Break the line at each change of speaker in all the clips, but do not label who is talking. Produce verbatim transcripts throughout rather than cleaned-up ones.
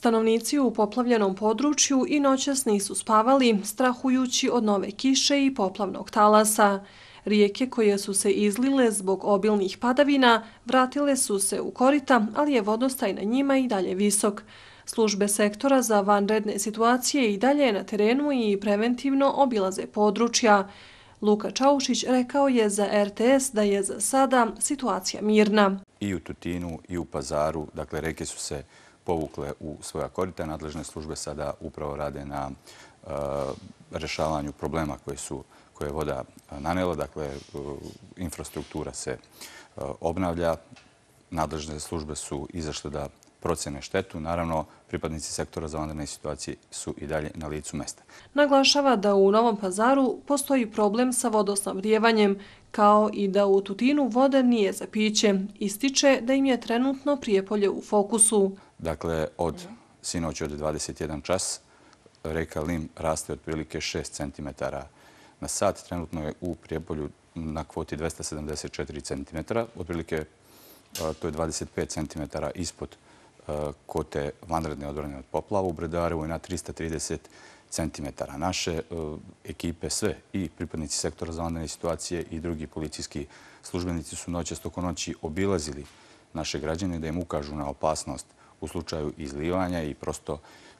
Stanovnici u poplavljenom području i noćas nisu spavali, strahujući od nove kiše i poplavnog talasa. Rijeke koje su se izlile zbog obilnih padavina vratile su se u korita, ali je vodostaj na njima i dalje visok. Službe sektora za vanredne situacije i dalje na terenu i preventivno obilaze područja. Luka Čaušić rekao je za R T S da je za sada situacija mirna.
I u Tutinu i u Pazaru, dakle, reke su se povukle u svoja korita. Nadležne službe sada upravo rade na uh, rešavanju problema koje su koje je voda nanela. Dakle, uh, infrastruktura se uh, obnavlja. Nadležne službe su izašle da procene štetu. Naravno, pripadnici sektora za vanredne situacije su i dalje na licu mesta.
Naglašava da u Novom Pazaru postoji problem sa vodosnabdijevanjem, kao i da u Tutinu voda nije za piće. Ističe da im je trenutno Prijepolje u fokusu.
Dakle, od sinoć od dvadeset jedan čas reka Lim raste otprilike šest centimetara na sat. Trenutno je u Prijepolju na kvoti dvesta sedamdeset četiri centimetra. Otprilike to je dvadeset pet centimetara ispod kote vanredne odbrane od poplava. U Bredarevu je na trista trideset centimetara. Naše ekipe, sve i pripadnici sektora za vanredne situacije i drugi policijski službenici su noćas tokom noći obilazili naše građane da im ukažu na opasnost u slučaju izlivanja i prosto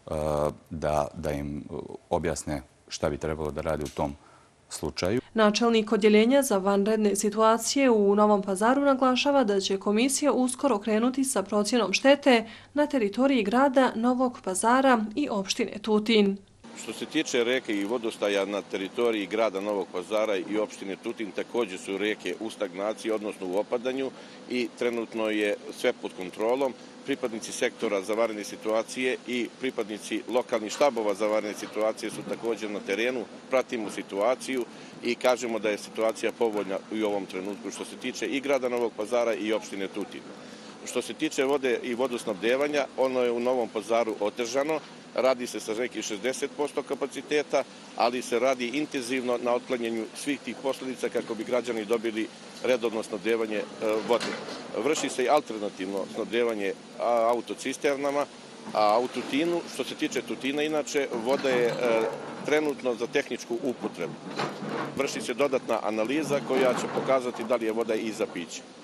da, da im objasne šta bi trebalo da rade u tom slučaju.
Načelnik odjeljenja za vanredne situacije u Novom Pazaru naglašava da će komisija uskoro krenuti sa procjenom štete na teritoriji grada Novog Pazara i opštine Tutin.
Što se tiče reke i vodostaja na teritoriji grada Novog Pazara i opštine Tutin, također su reke u stagnaciji, odnosno u opadanju i trenutno je sve pod kontrolom. Pripadnici sektora za vanredne situacije i pripadnici lokalnih štabova za vanredne situacije su također na terenu. Pratimo situaciju i kažemo da je situacija povoljna u ovom trenutku što se tiče i grada Novog Pazara i opštine Tutin. Što se tiče vode i vodosnabdevanja, ono je u Novom Pazaru otežano. Radi se sa nekih šezdeset posto kapaciteta, ali se radi intenzivno na otklanjanju svih tih posljedica kako bi građani dobili redovno snabdevanje vode. Vrši se i alternativno snabdevanje autocisternama, a u Tutinu, što se tiče Tutina, inače, voda je trenutno za tehničku upotrebu. Vrši se dodatna analiza koja će pokazati da li je voda i za piće.